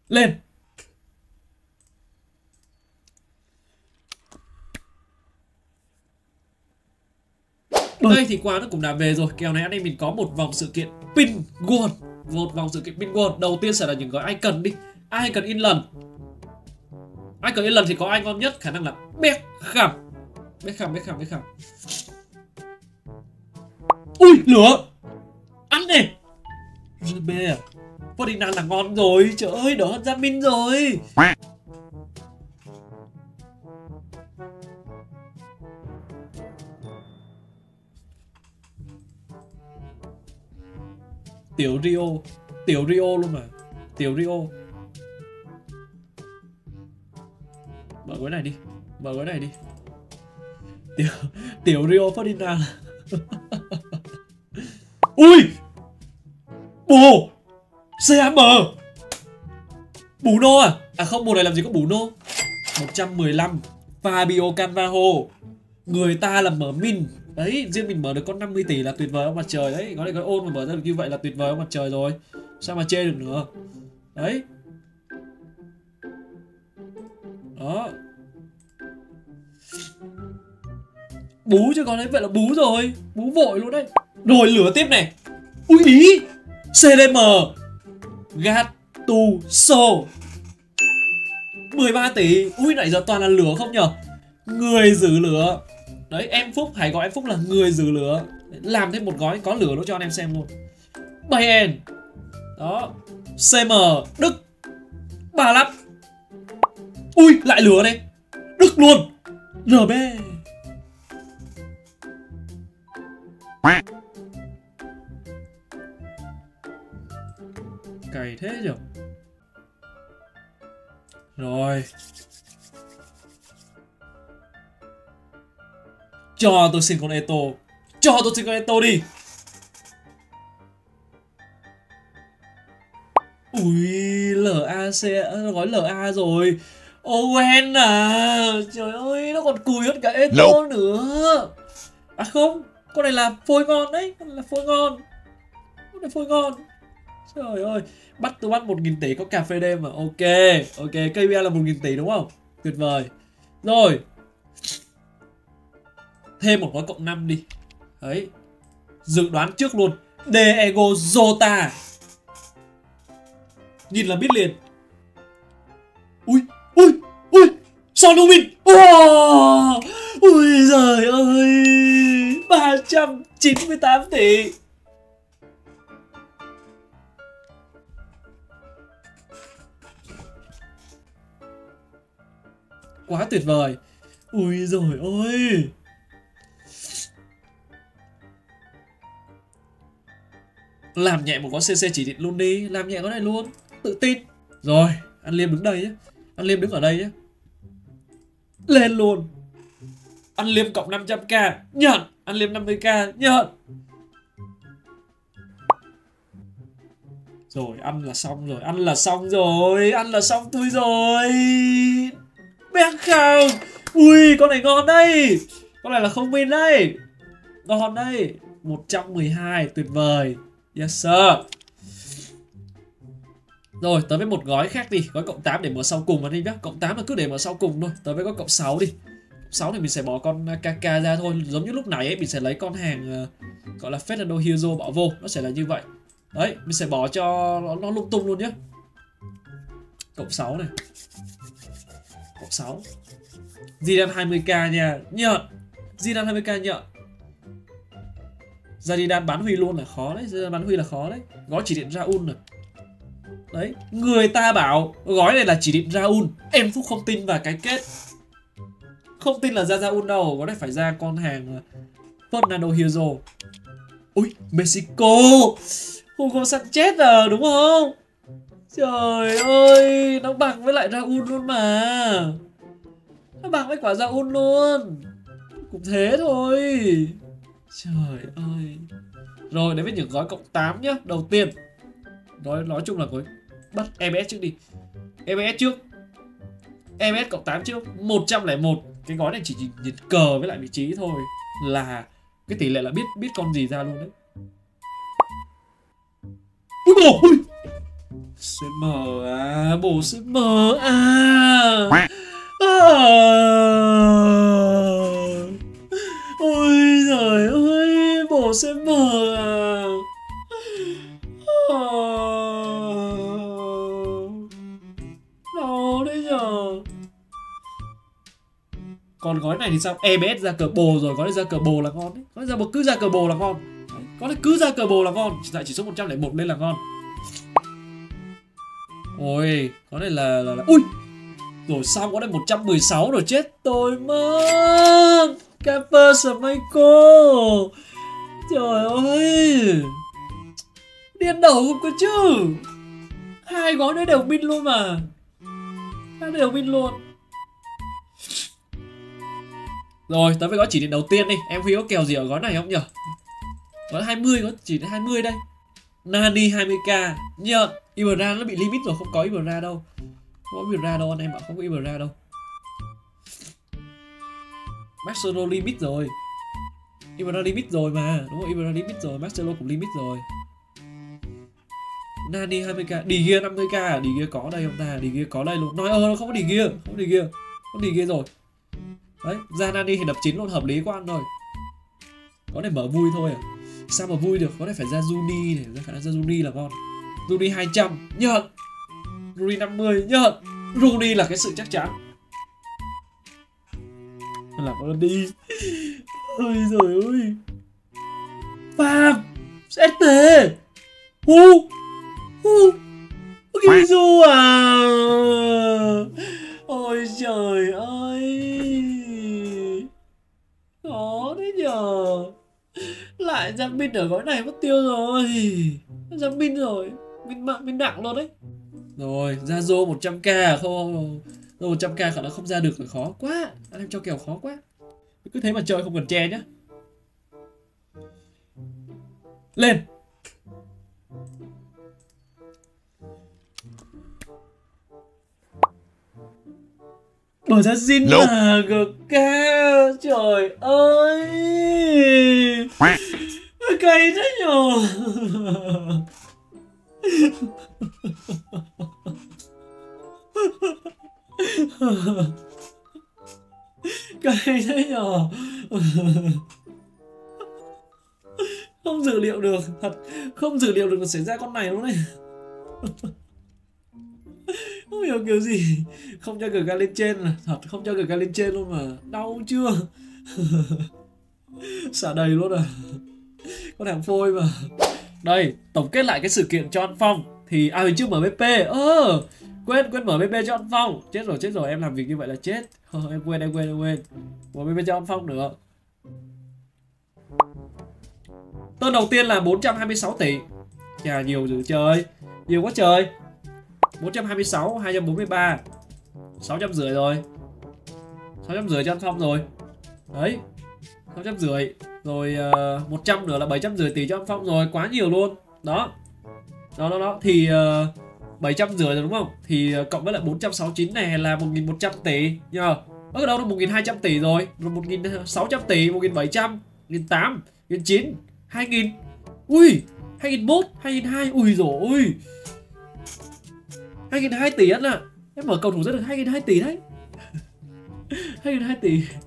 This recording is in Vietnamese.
Lên. Đây thì quà nó cũng đã về rồi. Kèo này anh em mình có một vòng sự kiện pin won. Một vòng sự kiện pin won. Đầu tiên sẽ là những gói icon đi. Icon in lần. Icon in lần thì có ai ngon nhất? Khả năng là Beckham. Beckham. Ui, lửa. Ăn nè. RB à? Ferdinand là ngon rồi. Trời ơi, đỡ hơn Jamin rồi. Tiểu Rio luôn mà. Tiểu Rio. Mở gói này đi. Tiểu Rio Ferdinand. Ui, bù CM. Bruno à? À không, mùa này làm gì có Bruno. 115 Fabio Cannavaro. Người ta là mở min. Đấy, riêng mình mở được con 50 tỷ là tuyệt vời ông mặt trời đấy. Gói này gói ôn mà mở ra được như vậy là tuyệt vời ông mặt trời rồi. Sao mà chê được nữa. Đấy. Đó. Bú chứ còn đấy, vậy là bú rồi. Bú vội luôn đấy. Rồi lửa tiếp này. Ui ý CDM Gattuso 13 tỷ. Ui nãy giờ toàn là lửa không nhở. Người giữ lửa. Đấy, em Phúc, hãy gọi em Phúc là người giữ lửa. Làm thêm một gói có lửa nó cho anh em xem luôn. Bayern. Đó. CM Đức 35. Ui lại lửa này. Đức luôn. RB. Cày thế nhở. Rồi. Cho tôi xin con Eto. Cho tôi xin con Eto đi. Ui LAC. Gói LA rồi. Owen à. Trời ơi, nó còn cùi hơn cả Eto nữa. À không, con này là phôi ngon đấy. Con này là phôi ngon. Con này phôi ngon. Trời ơi, bắt tôi bắt 1.000 tỷ có cà phê đêm mà. Ok, KPI là 1.000 tỷ đúng không? Tuyệt vời. Rồi. Thêm một gói cộng 5 đi. Đấy. Dự đoán trước luôn. Diego Jota. Nhìn là biết liền. Ui Son Heung-min. Ui giời ơi. 398 tỷ. Quá tuyệt vời. Ui giời ơi. Làm nhẹ một con CC chỉ định luôn đi. Làm nhẹ con này luôn. Tự tin. Rồi, ăn Liêm đứng đây nhé. Ăn Liêm đứng ở đây nhé. Lên luôn. Ăn Liêm cộng 500k. Nhận. Ăn Liêm 50k. Nhận. Rồi, ăn là xong rồi. Ăn là xong tôi rồi. Beckham. Ui, con này ngon đây. Con này là không min đây. Ngon đây. 112, tuyệt vời. Yes sir. Rồi, tới với một gói khác đi. Gói cộng 8 để mở sau cùng mà đi nhá. Cộng 8 là cứ để mở sau cùng thôi. Tới với gói cộng 6 đi. Cộng 6 thì mình sẽ bỏ con KK ra thôi. Giống như lúc nãy ấy, mình sẽ lấy con hàng gọi là Fernando Hierro bỏ vô. Nó sẽ là như vậy. Đấy, mình sẽ bỏ cho nó lung tung luôn nhé. Cộng 6 này. Cộng 6. Zidane 20k nha. Nhận. Zidane 20k nhận. Zidane bán Huy luôn là khó đấy. Zidane bán Huy là khó đấy. Gói chỉ định Raul này. Đấy, người ta bảo gói này là chỉ định Raul. Em Phúc không tin vào cái kết. Không tin là ra Raul đâu. Gói này phải ra con hàng Fernando Hierro. Ui, Mexico. Hugo Sanchez à, đúng không? Trời ơi, nó bằng với lại Raul luôn mà. Nó bằng với quả Raul luôn. Cũng thế thôi. Trời ơi. Rồi, đến với những gói cộng 8 nhá. Đầu tiên nói chung là gói bắt EBS trước đi. EBS trước. EBS cộng 8 trước. 101. Cái gói này chỉ nhìn cờ với lại vị trí thôi là cái tỷ lệ là biết con gì ra luôn đấy. Ui bồ, ui. CM à, bộ CM à. Ôi giời ơi, bộ CM à. Đâu đấy nhờ. Còn gói này thì sao? EBS ra cờ bồ rồi, gói này ra cờ bồ là ngon đấy. Gói ra cứ ra cờ bồ là ngon. Gói này cứ ra cờ bồ là ngon. Lại chỉ số 101 lên là ngon. Ôi, gói này là ui. Rồi xong gói này 116 rồi, chết tôi mất. Capper Smico. Trời ơi. Điên đầu không cơ chứ. Hai gói đấy đều win luôn mà. Hai đều win luôn. Rồi, tới với gói chỉ định đầu tiên đi. Em Huy có kèo gì ở gói này không nhỉ? Gói 20, gói chỉ định 20 đây. Nani 20k. Nhận. Ibra nó bị limit rồi, không có Ibra đâu. Không có Ibra đâu anh em ạ, không có Ibra đâu. Marcelo limit rồi. Ibra limit rồi mà. Đúng không? Ibra limit rồi, Marcelo cũng limit rồi. Nani 20k, đi kia 50k à? Đi kia có đây không ta? Đi kia có đây luôn. Nói nó không có đi kia, không có đi kia. Không đi kia rồi. Đấy, ra Nani thì đập 9 luôn, hợp lý quá ăn rồi. Có này mở vui thôi à? Sao mà vui được? Có này phải ra Juni này, ra khả năng ra Juni là ngon. Juni 200, nhận. Juni 50, nhận. Juni là cái sự chắc chắn. Làm ơn đi. Ôi giời ơi. Phạm ST. Gizu à. Ôi trời ơi. Khó đấy nhờ. Lại ra min ở gói này mất tiêu rồi. Ra min rồi. Min nặng luôn đấy. Rồi ra Zô 100k không. Zô 100k khả năng không ra được rồi, khó quá. Anh em cho kèo khó quá. Cứ thế mà chơi không cần che nhá. Lên. Bỏ ra xin mà GK. Trời ơi. Cay thế nhờ. Cay thế nhờ. Không dự liệu được. Thật không dự liệu được nó xảy ra con này luôn đấy. Không hiểu kiểu gì. Không cho GK lên trên là thật, không cho GK lên trên luôn mà. Đau chưa. Xả đầy luôn à. Con hàng phôi mà. Đây, tổng kết lại cái sự kiện cho ăn phong. Thì hồi trước MBP. Quên MBP cho ăn phong. Chết rồi, em làm việc như vậy là chết. Em quên. MBP cho ăn phong nữa. Tên đầu tiên là 426 tỷ. Chà, nhiều dữ trời. Nhiều quá trời. 426, 243, 650 rồi. 650 cho ăn phong rồi. Đấy, 650. Rồi 100 nữa là 750 tỷ cho ăn phong rồi. Quá nhiều luôn. Đó. Thì 750 rồi đúng không? Thì cộng với lại 469 này là 1100 tỷ nhờ. Ở đâu là 1200 tỷ rồi. Rồi 1600 tỷ, 1700, 1800, 1900, 2000. Ui, 2001, 2002. Ui dồi ôi. 2.200 tỷ á. Em mở cầu thủ ra được 2.200 tỷ đấy. 2.200 tỷ.